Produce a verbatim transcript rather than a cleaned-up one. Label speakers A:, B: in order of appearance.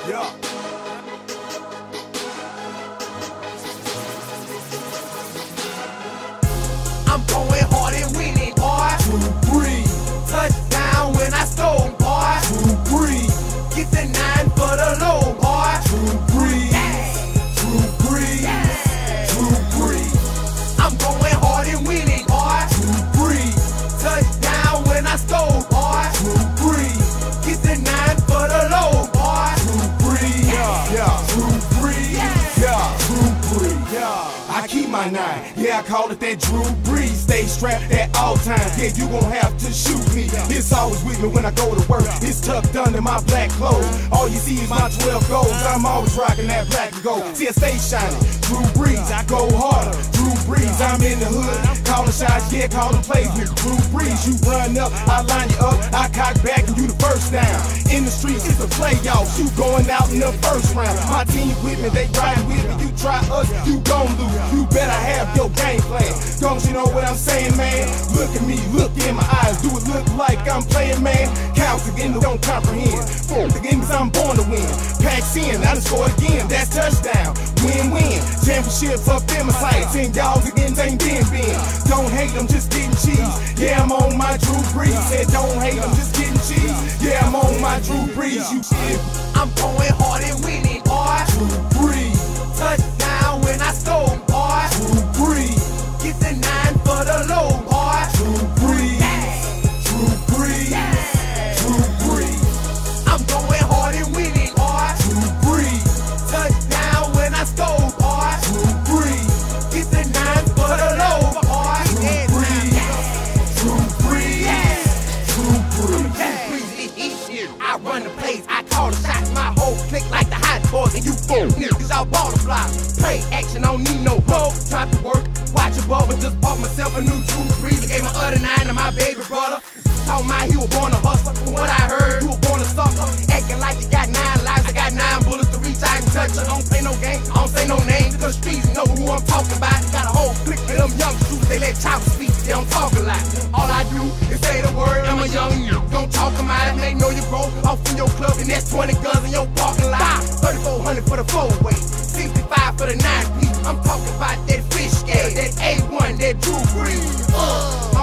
A: Yeah.
B: I'm going hard and winning, boy.
A: Drew Brees.
B: Touchdown when I stole, boy.
A: Drew Brees.
B: Get the nine for the low, boy.
A: Drew Brees.
B: Yeah.
A: Drew Brees.
B: Yeah.
A: Drew Brees.
B: I'm going hard and winning, boy.
A: Drew Brees.
B: Touchdown when I stole, boy.
A: Drew Brees.
B: Get the nine for the low, boy.
A: Drew Brees.
B: Yeah.
A: Yeah. Drew Brees.
B: Yeah.
A: Yeah. Drew Brees. Yeah. I keep my nine. Yeah, I call it that Drew Brees. Stay strapped at all times. Yeah, you gon' have to shoot me. It's always with me when I go to work. It's tucked under my black clothes. All you see is my twelve goals. I'm always rocking that black and gold. See, I stay shining. Drew Brees, I go harder. Drew Brees, I'm in the hood. Calling shots, yeah, calling plays with Drew Brees. You run up, I line you up. I cock back and you the first down. In the streets, it's a playoffs. You going out in the first round. My team with me, they ride with me. You try us, you gon' lose. You better have your game plan. Don't you know what I'm saying, man? Look at me, look in my eyes. Do it look like I'm playing, man? Counts again, don't comprehend. Four again, cause I'm born to win. Packs in, I done score again. That's touchdown. Win-win. Championships up in my sights. Ten y'all again ain't been been. Don't hate them, just getting cheese. Yeah, I'm on my Drew Brees. Said don't hate them, just getting cheese. Yeah, I'm on my Drew Brees. You shit.
B: I'm going hard and winning, boy.
A: Drew Brees.
B: Touchdown when I stole, boy.
A: Drew Brees.
B: Get the nine for the low, boy.
A: Drew Brees.
B: Yeah.
A: Drew Brees.
B: Yeah.
A: Drew Brees.
B: I'm going hard and winning, boy.
A: Drew Brees.
B: Touchdown when I stole, boy.
A: Drew Brees.
B: Get the nine for the low, boy.
A: Drew Brees. Drew Brees. Drew Brees.
B: I run the plays, I call the shots, my whole click like the hot boys, and you fool niggas all ball the block. Play action, I don't need no bro. Try to work, watch a ball, but just bought myself a new Drew Brees. Gave my other nine to my baby brother. Talking about he was born a hustler. From what I heard, you was born a sucker. Acting like you got nine lives, I got nine bullets to reach out and touch her. I don't play no game, I don't say no names, cause the streets know who I'm talking about. Got a whole clique of them young shoots, they let choppers speak, they don't talk a lot. All I do is say the word, I'm a young you. Don't talk about it, they know you broke. Off in your club, and that's twenty guns in your parking lot. thirty-four hundred for the four-way, sixty-five for the nine-piece. I'm talking about that fish scale, that A one, that Drew Brees. Uh,